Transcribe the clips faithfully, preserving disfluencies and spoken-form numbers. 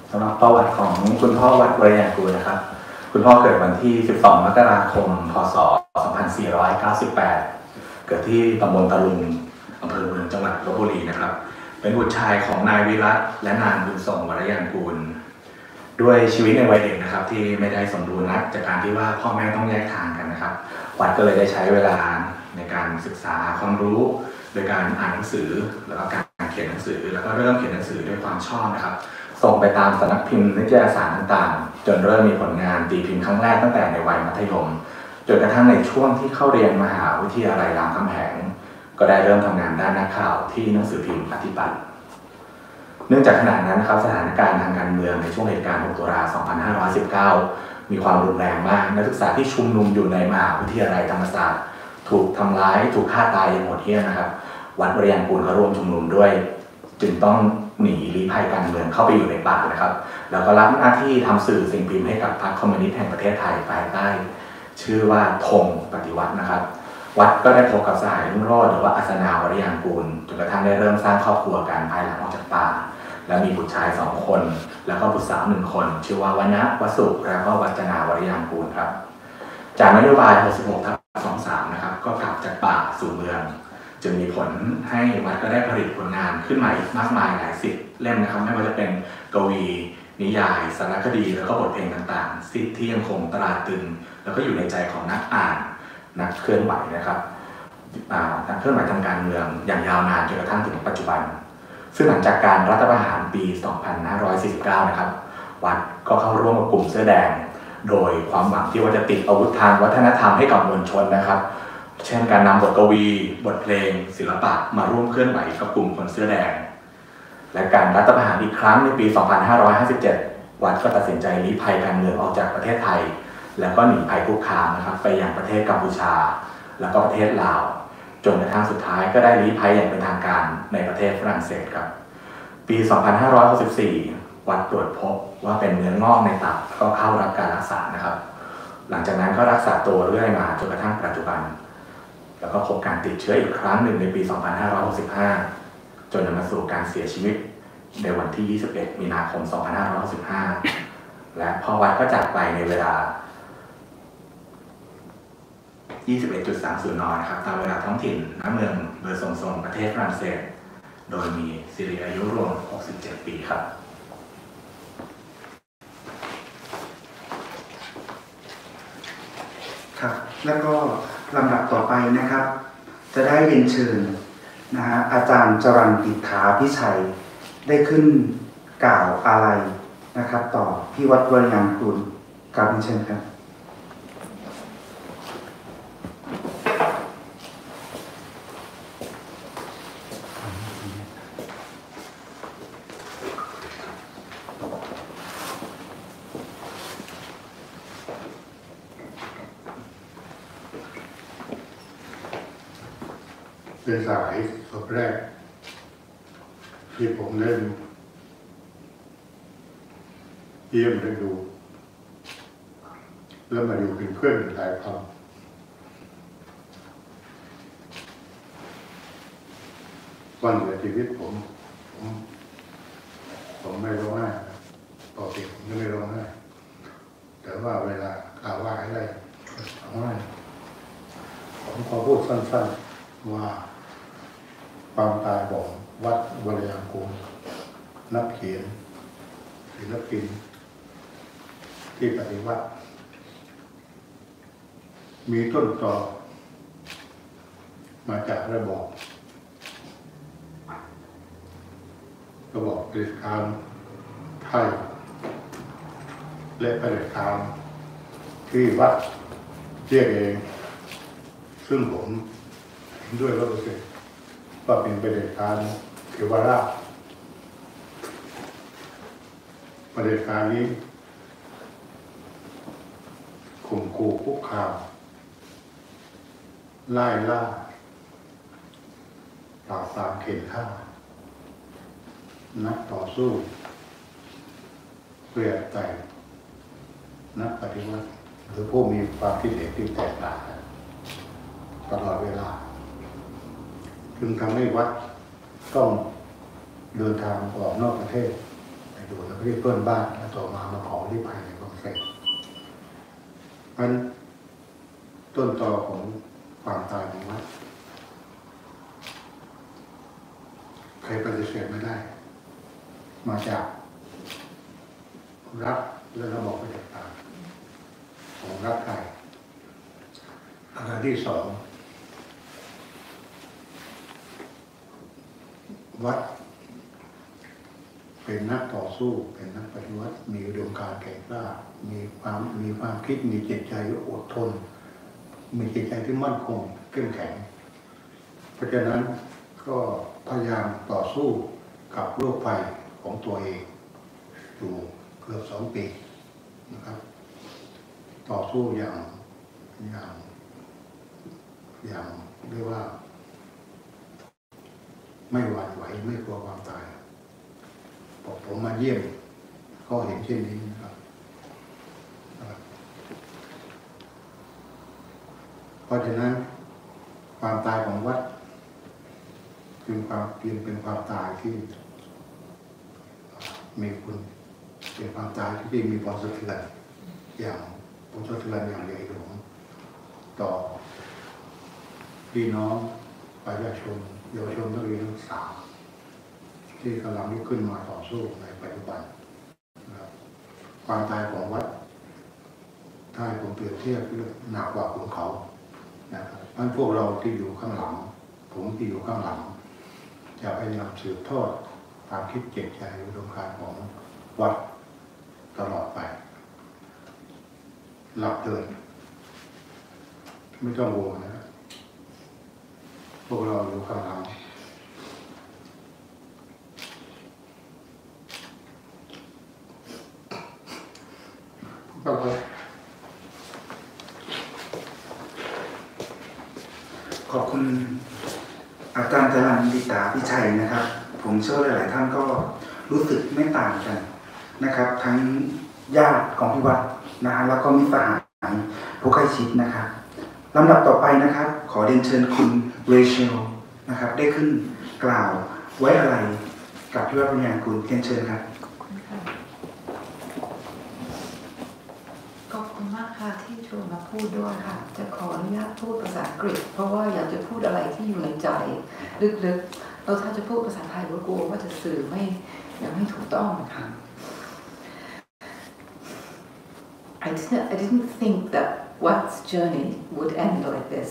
สำหรับประวัติของคุณพ่อวัดวรยางกูลนะครับคุณพ่อเกิดวันที่สิบสองมกราคมพศสองพันสี่ร้อยเก้าสิบแปดเกิดที่ตำบลตะลุงอำเภอเมืองจังหวัดลบบุรีนะครับเป็นบุตรชายของนายวิรัตและนางบุญส่งวรยางกูลด้วยชีวิตในวัยเด็กนะครับที่ไม่ได้สมบูรณ์นักจากการที่ว่าพ่อแม่ต้องแยกทางกันนะครับวัดก็เลยได้ใช้เวลาในการศึกษาความรู้โดยการอ่านหนังสือแล้วก็การเขียนหนังสือแล้วก็เริ่มเขียนหนังสือด้วยความชอบนะครับส่งไปตามสำนักพิมพ์นิตยสารต่างๆจนเริ่มมีผลงานตีพิมพ์ครั้งแรกตั้งแต่ในวัยมัธยมจนกระทั่งในช่วงที่เข้าเรียนมหาวิทยาลัยรามคำแหงก็ได้เริ่มทำงานด้านนักข่าวที่หนังสือพิมพ์ปฏิบัติเนื่องจากขณะนั้นนะครับสถานการณ์ทางการเมืองในช่วงเหตุการณ์หกตุลาสองพันห้าร้อยสิบเก้ามีความรุนแรงมากนักศึกษาที่ชุมนุมอยู่ในมหาวิทยาลัยธรรมศาสตร์ถูกทำร้ายถูกฆ่าตายอย่างโหดเหี้ยมนะครับวัดวรยางกูลก็ร่วมชุมนุมด้วยจึงต้องหนีลี้ภัยการเมืองเข้าไปอยู่ในป่านะครับแล้วก็รับหน้าที่ทำสื่อสิ่งพิมพ์ให้กับพรรคคอมมิวนิสต์แห่งประเทศไทยภายใต้ชื่อว่าธงปฏิวัตินะครับวัดก็ได้พบกับสหายรุ่งโรจน์หรือว่าอัศนาวรยางกูลจนกระทั่งได้เริ่มสร้างครอบครัวกันภายหลังออกจากป่าและมีบุตรชายสองคนแล้วก็บุตรสาวหนึ่งคนชื่อว่าวณวสุและก็วัจนาวรยางกูลครับจากนโยบายหกสิบหกทับสองสิบสามนะครับก็กลับจากป่าสู่เมืองจึงมีผลให้วัดก็ได้ผลิตผลงานขึ้นมาอีกมากมายหลายสิบเล่มนะครับไม่ว่าจะเป็นกวีนิยายสารคดีแล้วก็บทเพลงต่างๆที่ยังคงตราตรึงแล้วก็อยู่ในใจของนักอ่านนักเคลื่อนไหวนะครับนักเคลื่อนไหวทางการเมืองอย่างยาวนานจนกระทั่งถึงปัจจุบันซึ่งหลังจากการรัฐประหารปี สองพันห้าร้อยสี่สิบเก้า นะครับวัดก็เข้าร่วมกับกลุ่มเสื้อแดงโดยความหวังที่ว่าจะติดอาวุธทางวัฒนธรรมให้กับมวลชนนะครับเช่นการนำบทกวีบทเพลงศิลปะมาร่วมเคลื่อนไหวกับกลุ่มคนเสื้อแดงและการรัฐประหารอีกครั้งในปี สองพันห้าร้อยห้าสิบเจ็ด วัดก็ตัดสินใจลี้ภัยการเมืองออกจากประเทศไทยแล้วก็หนีภัยคุกคามนะครับไปยังประเทศกัมพูชาแล้วก็ประเทศลาวจนกระทั่งสุดท้ายก็ได้ลี้ภัยอย่างเป็นทางการในประเทศฝรั่งเศสครับปี สองพันห้าร้อยหกสิบสี่ วัดตรวจพบว่าเป็นเนื้องอกในตับก็เข้ารับการรักษานะครับหลังจากนั้นก็รักษาตัวเรื่อยมาจนกระทั่งปัจจุบันแล้วก็พบการติดเชื้ออีกครั้งหนึ่งในปี สองพันห้าร้อยหกสิบห้า จนนำมาสู่การเสียชีวิตในวันที่ ยี่สิบเอ็ด มีนาคม สองพันห้าร้อยหกสิบห้า และพ่อวัดก็จากไปในเวลา ยี่สิบเอ็ดจุดสามศูนย์ นนะครับตามเวลาท้องถิ่นณเมืองเบอร์ซงซงประเทศฝรั่งเศสโดยมีสิริอายุรวม หกสิบเจ็ด ปีครับครับแล้วก็ลำดับต่อไปนะครับจะได้เรียนเชิญนะฮะอาจารย์จรัญปิฐาพิชัยได้ขึ้นกล่าวอาลัยนะครับต่อพี่วัดวรยางกูลกราบเรียนเชิญครับเป็นสายศพแรกที่ผมเล่นเยี่ยมได้ดูแล้วมาอยู่เป็นเพื่อนหลายครั้งวันเหลือชีวิตผมผมผมไม่ร้องไห้ปกติผมไม่ร้องไห้แต่ว่าเวลากล่าวว่าอะไรร้องไห้ผมขอพูดสั้นๆว่าความตายของวัดวรยางกูลนักเขียนศิลปินที่ปฏิวัติมีต้นตอมาจากระบอบระบอบเผด็จการไทยและเผด็จการที่วัดเรียกเองซึ่งผมเห็นด้วยร้อยเปอร์เซ็นต์ว่าเป็นเผด็จการเทวราชเผด็จการนี้ข่มขู่คุกคามไล่ล่าปราบปรามเข็นฆ่านักต่อสู้เพื่อแต่นักปฏิวัติหรือผู้มีความคิดเห็นที่แตกต่างตลอดเวลาจึงทำให้วัดต้องเดินทางออกนอกประเทศไปดูแล้วก็ที่เพื่อนบ้านแล้วต่อมามาขอที่ภายในคอนเซ็ปต์เพราะฉะนั้นต้นตอของความตายของวัดใครปฏิเสธไม่ได้มาจากรักและระบบปฏิบัติของรักใครอันที่สองวัดเป็นนักต่อสู้เป็นนักปฏิวัติมีอุดมการณ์แก่กล้ามีความมีความคิดมีจิตใจอดทนมีจิตใจที่มั่นคงเข้มแข็งเพราะฉะนั้นก็พยายามต่อสู้กับโรคภัยของตัวเองอยู่เกือบสองปีนะครับต่อสู้อย่างอย่างอย่างเรียกว่าไม่หวั่นไหวไม่กลัวความตายบอกผมมาเยี่ยมก็เห็นเช่นนี้นะครับเพราะฉะนั้นความตายของวัดเป็นความเปลี่ยนเป็นความตายที่มีคุณเป็นความตายที่มีผลสะเทือนอย่างผลสะเทือนอย่างใหญ่หลวงต่อพี่น้องประชาชนเยาวชนนักเรียนนักศึกษาที่กำลังลุกขึ้นมาต่อสู้ในปัจจุบันนะครับความตายของวัดถ้าให้ผมเปรียบเทียบหนักกว่าภูเขานะครับมันพวกเราที่อยู่ข้างหลังผมที่อยู่ข้างหลังจะพยายามสืบทอดความคิดเจตใจอุดมการณ์ของวัดตลอดไปหลับเดินไม่ต้องห่วงนะพวกเราอยู่ข้างหลังพวกเราขอบคุณอาจารย์จรัญดิตาพิชัยนะครับผมเชื่อว่าหลายๆท่านก็รู้สึกไม่ต่างกันนะครับทั้งญาติของพี่วัดนะฮะแล้วก็มิตรสหายผู้ใกล้ชิดนะครับลำดับต่อไปนะครับขอเรียนเชิญคุณเรเชลนะครับได้ขึ้นกล่าวไว้อะไรกับพี่วัดปัญญากุลเรียนเชิญครับขอบคุณมากค่ะที่ชวนมาพูดด้วยค่ะจะขออนุญาตพูดภาษาอังกฤษเพราะว่าอยากจะพูดอะไรที่อยู่ในใจลึกๆเราถ้าจะพูดภาษาไทยก็กลัวว่าจะสื่อไม่ยังไม่ถูกต้องค่ะ I didn't I didn't think that Watt's journey would end like this.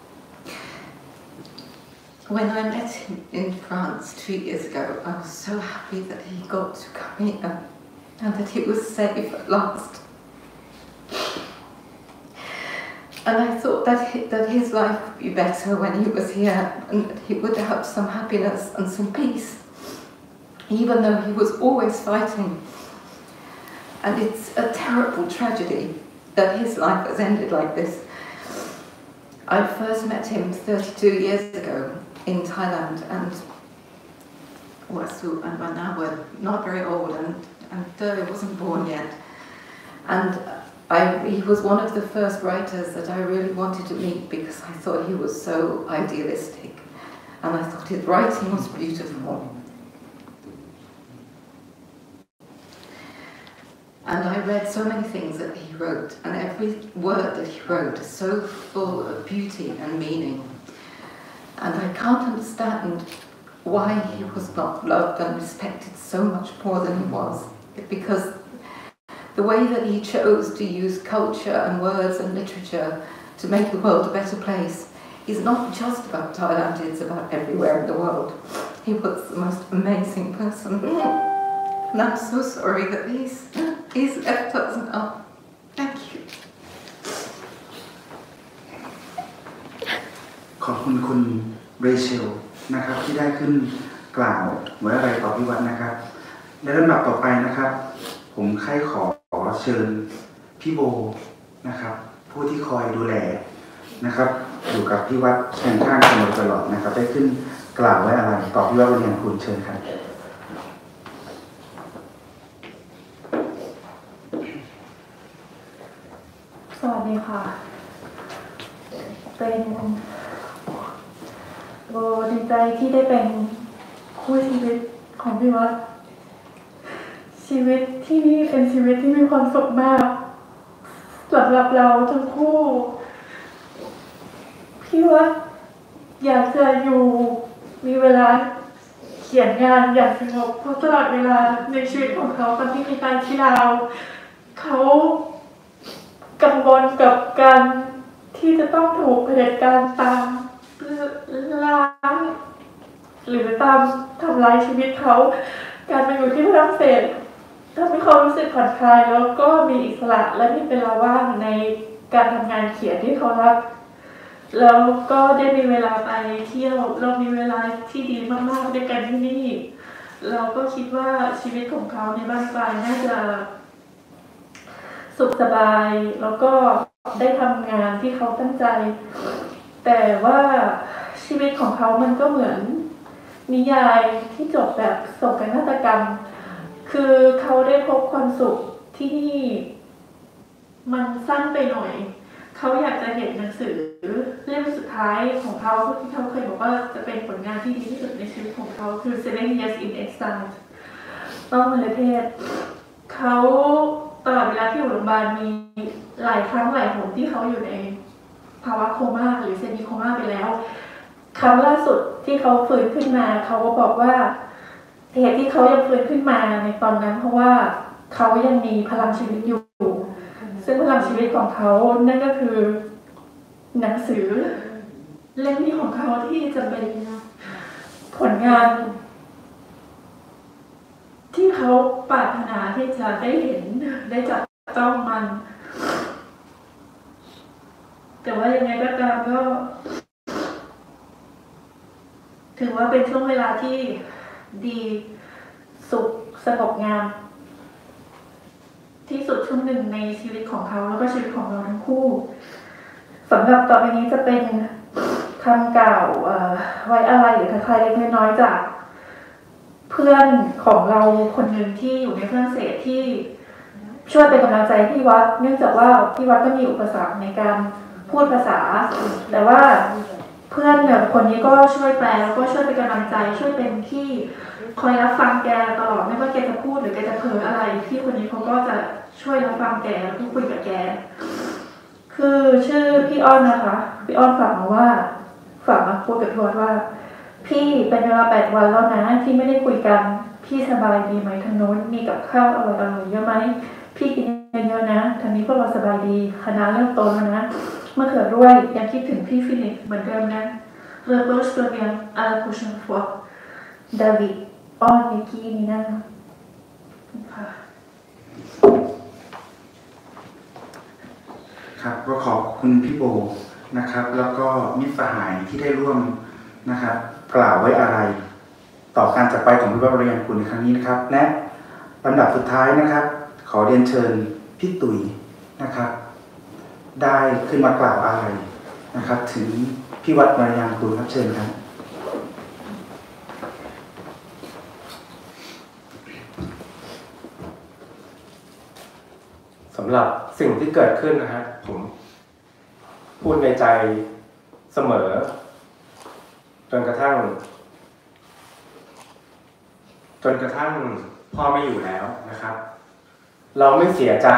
When I met him in France two years ago, I was so happy that he got to come here and that he was safe at last. And I thought that he, that his life would be better when he was here and that he would have some happiness and some peace, even though he was always fighting. And it's a terrible tragedy that his life has ended like this. I first met him thirty-two years ago in Thailand, and Wasu and Vanna were not very old, and, and Doi wasn't born yet. And I, he was one of the first writers that I really wanted to meet because I thought he was so idealistic, and I thought his writing was beautiful. And I read so many things that he wrote, and every word that he wrote is so full of beauty and meaning. And I can't understand why he was not loved and respected so much more than he was. Because the way that he chose to use culture and words and literature to make the world a better place is not just about Thailand, it's about everywhere in the world. He was the most amazing person. And I'm so sorry that he's, he's left us now. Thank you. ขอบคุณคุณเรเชลนะครับที่ได้ขึ้นกล่าวไว้อะไรต่อพี่วัดนะครับในลำดับต่อไปนะครับผมใคร่ขอเชิญพี่โบนะครับผู้ที่คอยดูแลนะครับอยู่กับพี่วัดเคียงข้างเสมอตลอดนะครับได้ขึ้นกล่าวไว้อะไรต่อพี่วัดวันนี้คุณเชิญครับสวัสดีค่ะเป็นโบดีใจที่ได้เป็นคู่ชีวิตของพี่วัดชีชีวิตที่นี่เป็นชีวิตที่มีความสุขมากสำหรับเราทั้งคู่พี่ว่าอยากจะอยู่มีเวลาเขียนงานอย่างสงบเพราะตลอดเวลาในชีวิตของเขาตอนที่มีการที่เราเขากังวลกับการที่จะต้องถูกเผด็จการตามล้างหรือตามทำลายชีวิตเขาการมาอยู่ที่ฝรั่งเศสทำให้เขารู้สึกผ่อนคลายแล้วก็มีอิสระและมีเวลาว่างในการทำงานเขียนที่เขารักแล้วก็ได้มีเวลาไปเที่ยวเรามีเวลาที่ดีมากๆด้วยกันที่นี่เราก็คิดว่าชีวิตของเขาในบ้านปลายน่าจะสุขสบายแล้วก็ได้ทำงานที่เขาตั้งใจแต่ว่าชีวิตของเขามันก็เหมือนนิยายที่จบแบบโศกนาฏกรรมคือเขาได้พบความสุขที่นี่มันสั้นไปหน่อยเขาอยากจะเห็นหนังสือเล่มสุดท้ายของเขาที่เขาเคยบอกว่าจะเป็นผลงานที่ดีที่สุดในชีวิตของเขาคือ Seven Years in Exile ต้องมลเพศเขาตลอดเวลาที่อยู่โรงพยาบาลมีหลายครั้งหลายหนที่เขาอยู่ในภาวะโคม่าหรือเซมิโคม่าไปแล้วครั้งล่าสุดที่เขาฟื้นขึ้นมาเขาก็บอกว่าเหตุที่เขายังฟื้นขึ้นมาในตอนนั้นเพราะว่าเขายังมีพลังชีวิตอยู่ซึ่งพลังชีวิตของเขานั่นก็คือหนังสือเล่มนี้ของเขาที่จะเป็นผลงานที่เขาปรารถนาที่จะได้เห็นได้จับต้องมันแต่ว่ายังไงก็ตามก็ถือว่าเป็นช่วงเวลาที่ดีสุขสงบงามที่สุดช่วงหนึ่งในชีวิตของเขาแล้วก็ชีวิตของเราทั้งคู่สำหรับต่อไปนี้จะเป็นคำกล่าวไว้อะไรหรือทักทายเล็กน้อยจากเพื่อนของเราคนหนึ่งที่อยู่ในฝรั่งเศสที่ช่วยเป็นกำลังใจที่วัดเนื่องจากว่าที่วัดก็มีอุปสรรคในการพูดภาษาแต่ว่าเพื่อนแบบคนนี้ก็ช่วยแปลแล้วก็ช่วยเป็นกำลังใจช่วยเป็นที่คอยรับฟังแกตลอดไม่ว่าแกจะพูดหรือแกจะเผลออะไรพี่คนนี้เขาก็จะช่วยรับฟังแกแล้วก็คุยกับแกคือชื่อพี่อ้อนนะคะพี่อ้อนฝากมาว่าฝากมาพูดกับทวดว่าพี่เป็นเวลาแปดวันแล้วนะที่ไม่ได้คุยกันพี่สบายดีไหมทางโน้นมีกับข้าวอร่อยๆเยอะไหมพี่กินเยอะๆนะทางนี้พวกเราสบายดีคณะเริ่มโตแล้วนะเมื่อเขือด้วยยังคิดถึงพี่ฟิลิปเหมือนเดิมนะเริ่มต้นตัวเรียนอาราคุชันฟัวดาวิดอ้อนมิกกี้นี่นะค่ะครับก็ขอบคุณพี่โบนะครับแล้วก็มิตรสหายที่ได้ร่วมนะครับกล่าวไว้อะไรต่อการจากไปของพี่บริยานคุณในครั้งนี้นะครับและลำดับสุดท้ายนะครับขอเรียนเชิญพี่ตุ๋ยนะครับได้ขึ้นมากล่าวอะไรนะครับถึงพี่วัดบริยานคุณครับเชิญครับสำหรับสิ่งที่เกิดขึ้นนะฮะผมพูดในใจเสมอจนกระทั่งจนกระทั่งพ่อไม่อยู่แล้วนะครับเราไม่เสียใจ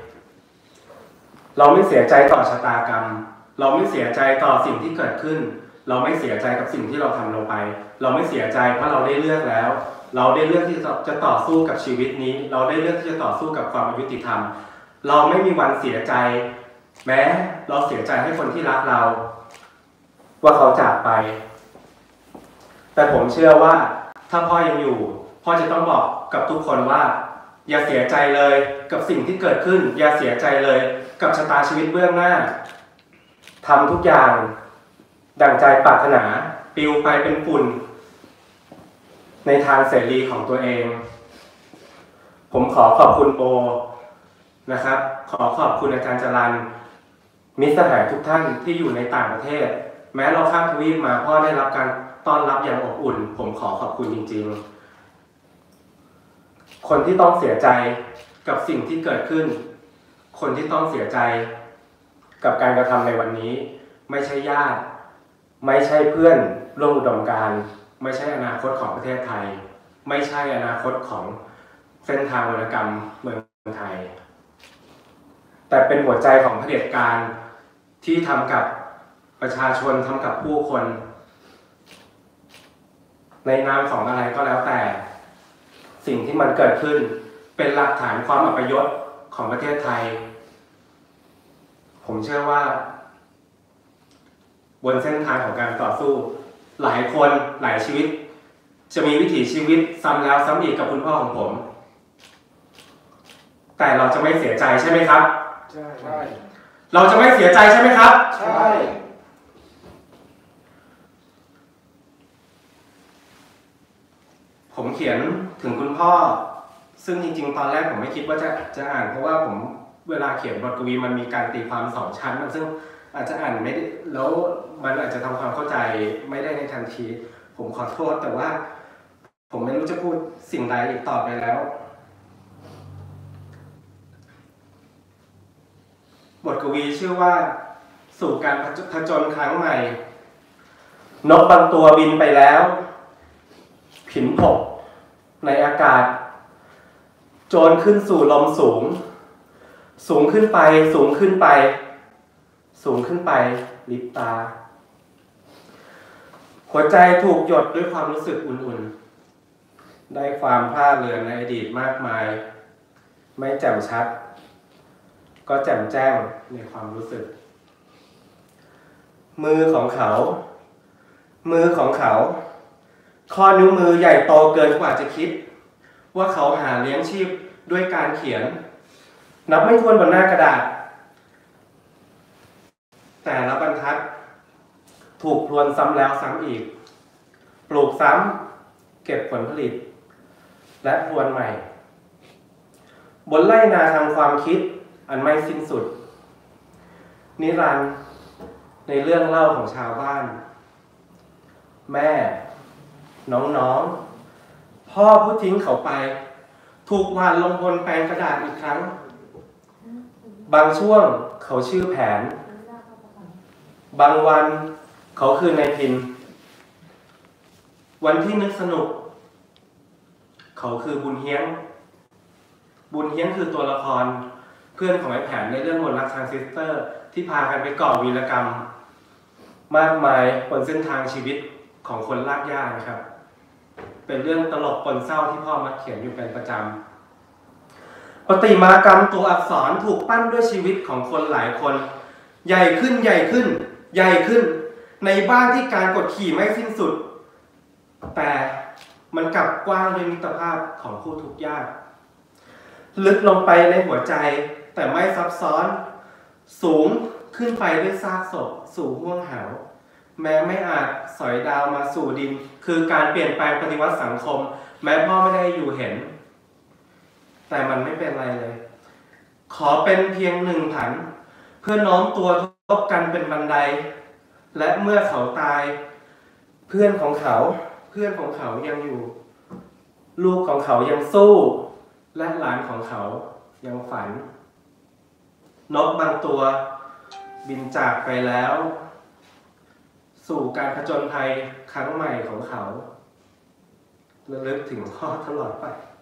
เราไม่เสียใจต่อชะตากรรมเราไม่เสียใจต่อสิ่งที่เกิดขึ้นเราไม่เสียใจกับสิ่งที่เราทำลงไปเราไม่เสียใจเพราะเราได้เลือกแล้วเราได้เลือกที่จะต่อสู้กับชีวิตนี้เราได้เลือกที่จะต่อสู้กับความอยุติธรรมเราไม่มีวันเสียใจแม้เราเสียใจให้คนที่รักเราว่าเขาจากไปแต่ผมเชื่อว่าถ้าพ่อยังอยู่พ่อจะต้องบอกกับทุกคนว่าอย่าเสียใจเลยกับสิ่งที่เกิดขึ้นอย่าเสียใจเลยกับชะตาชีวิตเบื้องหน้าทำทุกอย่างดั่งใจปรารถนาปลิวไปเป็นฝุ่นในทางเสรีของตัวเองผมขอขอบคุณโบนะครับขอขอบคุณอาจารย์จรัญมิตรสหายทุกท่านที่อยู่ในต่างประเทศแม้เราข้ามทวีปมาพ่อได้รับการต้อนรับอย่างอบอุ่นผมขอขอบคุณจริงๆคนที่ต้องเสียใจกับสิ่งที่เกิดขึ้นคนที่ต้องเสียใจกับการกระทำในวันนี้ไม่ใช่ญาติไม่ใช่เพื่อนร่วมอุดมการณ์ไม่ใช่อนาคตของประเทศไทยไม่ใช่อนาคตของเส้นทางวรรณกรรมเมืองไทยแต่เป็นหัวใจของเผด็จการที่ทำกับประชาชนทำกับผู้คนในนามของอะไรก็แล้วแต่สิ่งที่มันเกิดขึ้นเป็นหลักฐานความอัปยศของประเทศไทยผมเชื่อว่าบนเส้นทางของการต่อสู้หลายคนหลายชีวิตจะมีวิถีชีวิตซ้ำแล้วซ้ำอีกกับคุณพ่อของผมแต่เราจะไม่เสียใจใช่ไหมครับใช่เราจะไม่เสียใจใช่ไหมครับใช่ผมเขียนถึงคุณพ่อซึ่งจริงๆตอนแรกผมไม่คิดว่าจะจะอ่านเพราะว่าผมเวลาเขียนบทกวีมันมีการตีความสองชั้นมันซึ่งอาจจะอ่านไม่ได้แล้วมันอาจจะทำความเข้าใจไม่ได้ในทันทีผมขอโทษแต่ว่าผมไม่รู้จะพูดสิ่งใดอีกต่อไปแล้วบทกวีชื่อว่าสู่การผจญครั้งใหม่นกบางตัวบินไปแล้วผินผกในอากาศโจรขึ้นสู่ลมสูงสูงขึ้นไปสูงขึ้นไปสูงขึ้นไปลิบตาหัวใจถูกหยดด้วยความรู้สึกอุ่นๆได้ความพลาดเลือนในอดีตมากมายไม่แจ่มชัดก็แจ่มแจ้งในความรู้สึกมือของเขามือของเขาข้อนิ้วมือใหญ่โตเกินกว่าจะคิดว่าเขาหาเลี้ยงชีพด้วยการเขียนนับไม่ถ้วนบนหน้ากระดาษแต่ละบรรทัดถูกพรวนซ้ำแล้วซ้ำอีกปลูกซ้ำเก็บผลผลิตและพรวนใหม่บนไร่นาทางความคิดอันไม่สิ้นสุดนิรันดร์ในเรื่องเล่าของชาวบ้านแม่น้องๆพ่อผู้ทิ้งเขาไปถูกวาดลงบนแปลงกระดาษอีกครั้งบางช่วงเขาชื่อแผนบางวันเขาคือนายพินวันที่นึกสนุกเขาคือบุญเฮียงบุญเฮียงคือตัวละครเพื่อนของไอ้แผนในเรื่องมนต์รักทรานซิสเตอร์ที่พากันไปก่อวีรกรรมมากมายบนเส้นทางชีวิตของคนลากย่านะครับเป็นเรื่องตลกปนเศร้าที่พ่อมักเขียนอยู่เป็นประจำประติมากรรมตัวอักษรถูกปั้นด้วยชีวิตของคนหลายคนใหญ่ขึ้นใหญ่ขึ้นใหญ่ขึ้นในบ้านที่การกดขี่ไม่สิ้นสุดแต่มันกลับกว้างด้วยมิตรภาพของผู้ทุกข์ยากลึกลงไปในหัวใจแต่ไม่ซับซ้อนสูงขึ้นไปด้วยซากศพสู่ห้วงเหวแม้ไม่อาจสอยดาวมาสู่ดินคือการเปลี่ยนแปลงปฏิวัติสังคมแม้พ่อไม่ได้อยู่เห็นแต่มันไม่เป็นไรเลยขอเป็นเพียงหนึ่งผันเพื่อน้อมตัวทบกันเป็นบันไดและเมื่อเขาตายเพื่อนของเขาเพื่อนของเขายังอยู่ลูกของเขายังสู้และหลานของเขายังฝันนกบางตัวบินจากไปแล้วสู่การผจญภัยครั้งใหม่ของเขาระลึกถึงพ่อตลอดไป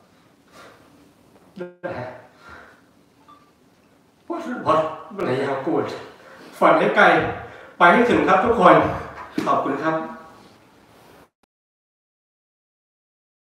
วัดวัดระยะกูดฝันให้ไกลไปให้ถึงครับทุกคนขอบคุณครับ